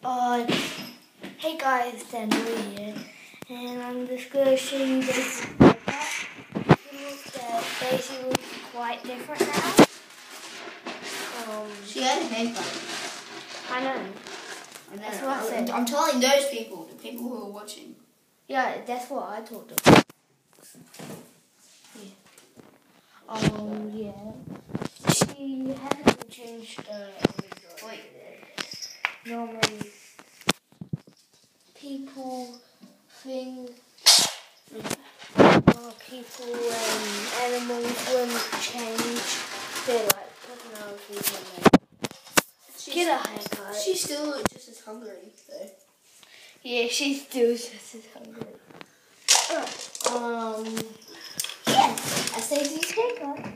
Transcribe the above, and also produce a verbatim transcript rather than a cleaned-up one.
Uh, hey guys, it's Andrew here, and I'm just going to show you this haircut. He looks uh, Daisy looks quite different now. Um, she had a haircut. I know. I know. That's what I said. I'm telling those people, the people who are watching. Yeah, that's what I told them. Yeah. Um, yeah. She hasn't changed uh, Wait. Normally, people think well, people and animals wouldn't change their like personalities when they get a haircut. She's still just as hungry though. Yeah, she's still just as hungry. Uh, um, yeah, that's Daisy's haircut.